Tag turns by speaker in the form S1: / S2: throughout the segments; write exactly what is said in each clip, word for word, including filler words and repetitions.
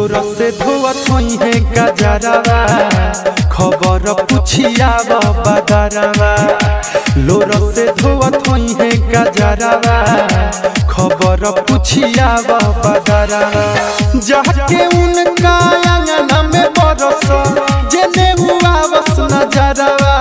S1: लोर से धोवत होई है गजरवा खबर पुछिया बदरवा। लोर से धोवत होई है गजरवा खबर पुछिया बदरवा। जाके उनका आंगन में बरस जेने हुआ बस नजरवा।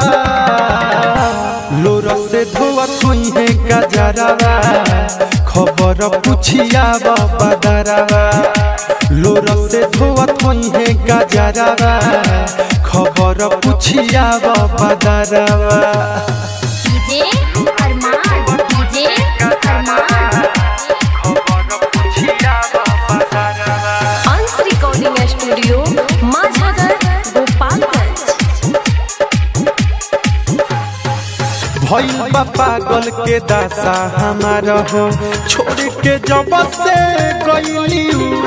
S1: लोर से धोवत होई है गजरवा खबर पुछिया बदरवा। लोर से धोवत होई है गजरवा खबर पुछिया बदरवा।
S2: डीजे अरमान डीजे अरमान
S1: खबर पुछिया बदरवा।
S2: Ansh recording studio Majhagar Gopalganj.
S1: भइल बा पागल के दासा हमारा हो छोड़ के जब से गइली।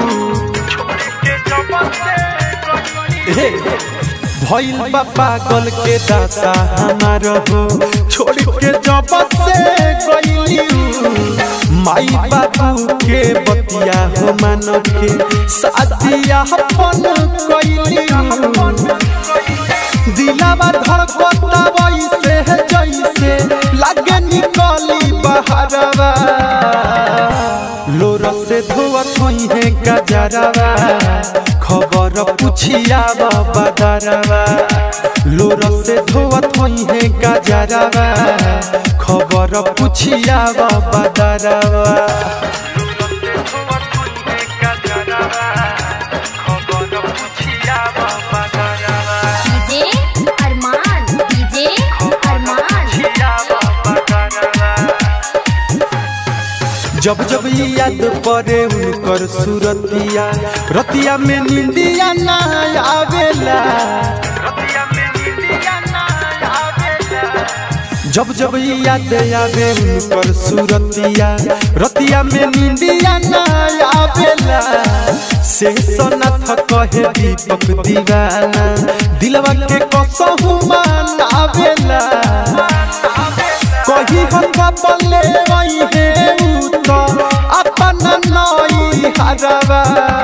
S1: भइल बा पागल के दासा हमारा हो छोड़ के जब से गइली। माई बाबू के बतिया हो मान के शादिया अपन कइली। दिलावा धड़कता वैसे जैसे लागे निकली बहरवा। लोर से धोवत होई है गजरवा खबर पुछिया बदरवा। लोर से धोवत होई है गजरवा खबर पुछिया बदरवा।
S2: डीजे अरमान डीजे अरमान
S1: जब जब याद पड़े उनकर सूरतिया रतिया में नींदिया ना आवेला। जब जब याद आवे उनकर सूरतिया रतिया में नींदिया ना आवेला। शेषनाथ कहे दीपक दीवाना दिलवा के कसहु मानावेला। कही हल्का बल्ले वही है अपन नई हरवा।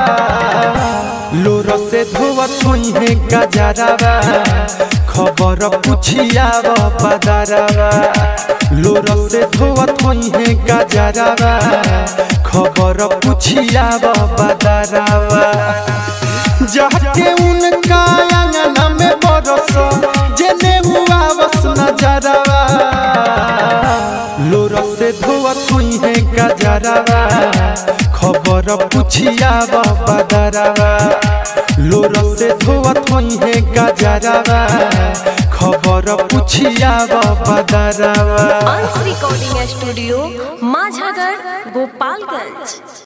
S1: लोर से धोवत होई है गजरवा खबर पुछिया बदरवा। लोर से धोवत होई है गजरवा खबर पुछिया बदरवा। जाके उनका आंगन में बरस जेने हुआ बस नजरवा। लोर से धोवत होई है गजरवा खबर पुछिया बदरवा। लोर से धोवत होई है गजरवा खबर पुछिया बदरवा।
S2: Ansh recording studio Majhagar Gopalganj.